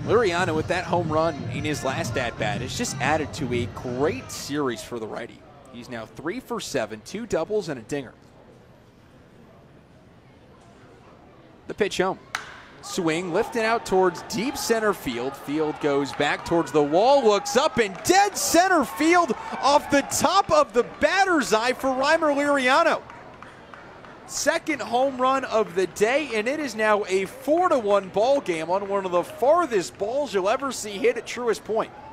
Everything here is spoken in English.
Liriano with that home run in his last at-bat has just added to a great series for the righty. He's now 3 for 7, 2 doubles and a dinger. The pitch home. Swing lifted out towards deep center field. Field goes back towards the wall, looks up and dead center field off the top of the batter's eye for Rymer Liriano. Second home run of the day, and it is now a 4-1 ball game on one of the farthest balls you'll ever see hit at Truist Point.